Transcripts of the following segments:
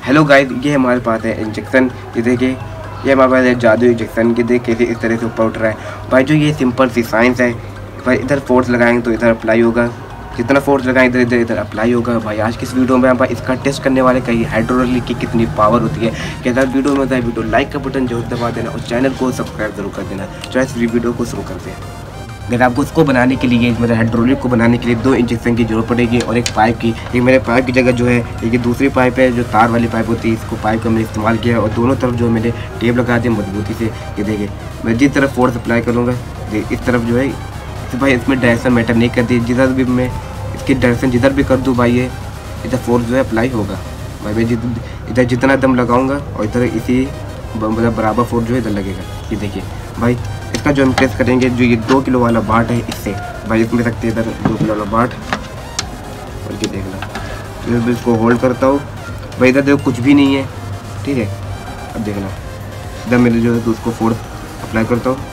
Hello guys, ये हमारे पास है इंजेक्शन। ये देखिए, ये हमारे पास है जादू इंजेक्शन। के देख कैसे इस तरह से ऊपर उठ रहा है भाई। जो ये सिंपल सी साइंस है भाई, इधर फोर्स लगाएंगे तो इधर अप्लाई होगा, जितना फोर्स लगाएंगे इधर इधर अप्लाई होगा भाई। आज की इस वीडियो में हम इसका टेस्ट करने वाले कहीं हाइड्रोलिक की कितनी पावर होती है। क्या अगर वीडियो में होता है, वीडियो लाइक का बटन जरूर दबा देना और चैनल को सब्सक्राइब जरूर कर देना। चलो इस वीडियो को शुरू करते हैं। अगर आपको उसको बनाने के लिए, मतलब हाइड्रोलिक को बनाने के लिए 2 इंजेक्शन की जरूरत पड़ेगी और एक पाइप की। एक मेरे पाइप की जगह जो है एक दूसरी पाइप है, जो तार वाली पाइप होती है, इसको पाइप का मैंने इस्तेमाल किया और दोनों तरफ जो मैंने टेप लगा दिया मजबूती से। ये देखिए, मैं जिस तरफ फोर्स अप्लाई करूँगा इस तरफ जो है तो भाई इसमें डायरेक्शन मैटर नहीं करती। जिधर भी मैं इसकी डायरेक्शन जिधर भी कर दूँ भाई, ये इधर फोर्स जो है अप्लाई होगा भाई। मैं इधर जितना दम लगाऊँगा और इधर इसी मतलब बराबर फोर्स जो है इधर लगेगा। ये देखिए भाई, इसका जो हम टेस्ट करेंगे, जो ये 2 किलो वाला बाट है, इससे भाई इसमें रखते हैं इधर 2 किलो वाला बाट। और ये देखना, मैं इसको होल्ड करता हूँ भाई। इधर देखो कुछ भी नहीं है, ठीक है। अब देखना, इधर मेरे जो है तो उसको फोर्स अप्लाई करता हूँ।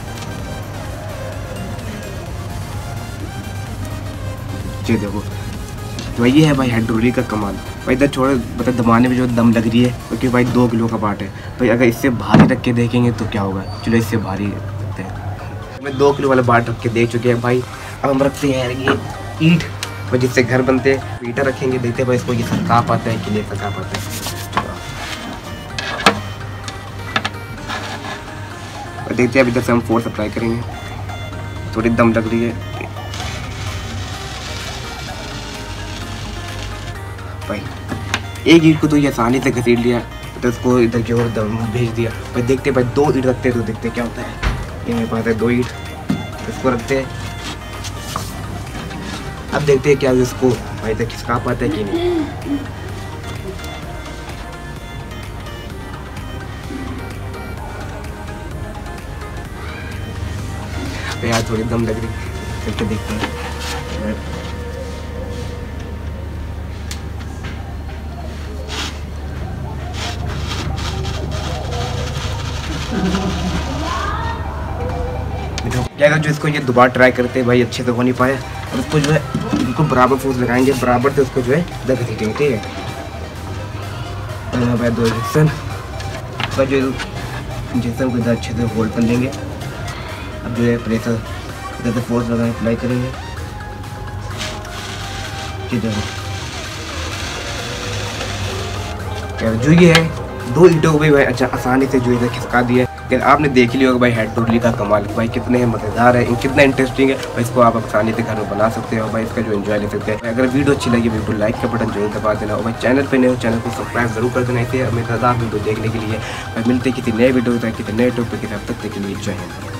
ये देखो, तो ये है भाई हाइड्रोलिक का कमाल भाई। इधर छोड़ो, मतलब दबाने में जो दम लग रही है क्योंकि भाई 2 किलो का बाट है भाई। अगर इससे भारी रख के देखेंगे तो क्या होगा। चलो इससे भारी रखते हैं। मैं 2 किलो वाला बाट रख के देख चुके हैं भाई। अब हम रखते हैं ये ईंट भाई, जिससे घर बनते हैं। ईंटा रखेंगे, देखते हैं भाई इसको ये सरका पाता है कि नहीं सरका पाता है। और देखते हैं अब इधर से हम फोर्स अप्लाई करेंगे। थोड़ी दम लग रही है भाई। एक ईंट को तो ये आसानी से घसीट लिया, तो उसको इधर की ओर भेज दिया भाई। देखते भाई 2 ईंट रखते हैं तो देखते क्या होता है। ये मेरे पास है 2 ईंट, इसको रखते हैं। अब देखते हैं क्या इसको भाई तक खिसका पाता है कि नहीं। तो यार थोड़ी दम लग रही, करके देखते हैं। क्या अगर जो इसको ये दोबारा ट्राई करते हैं भाई, अच्छे से हो नहीं पाया। और उसको जो है बिल्कुल बराबर फोर्स लगाएंगे, बराबर से उसको जो है इधर घसीटेंगे, ठीक है भाई। 2 इंजेक्शन का जो इंजेक्शन को इधर अच्छे से होल्ड कर लेंगे। अब जो है प्रेशर इधर से फोर्स लगाएंगे, अप्लाई करेंगे। ठीक है, जो ये है 2 ईंटों को भी भाई अच्छा आसानी से जो इधर खिसका दिया। लेकिन आपने देख लिया होगा भाई हाइड्रोलिक का कमाल भाई, कितने मज़ेदार है, कितना इंटरेस्टिंग है भाई। इसको आप आसानी से घर में बना सकते हो भाई, इसका जो एंजॉय ले सकते हैं। अगर वीडियो अच्छी लगी वीडियो लाइक का बटन जरूर दबा देना और भाई चैनल पे नए हो चैनल को सब्सक्राइब जरूर कर देना। इसे मज़ेदार वीडियो देखने के लिए भाई। मिलते किसी नए वीडियो किसी नए टॉपिक के साथ, तब तक के लिए जय हिंद।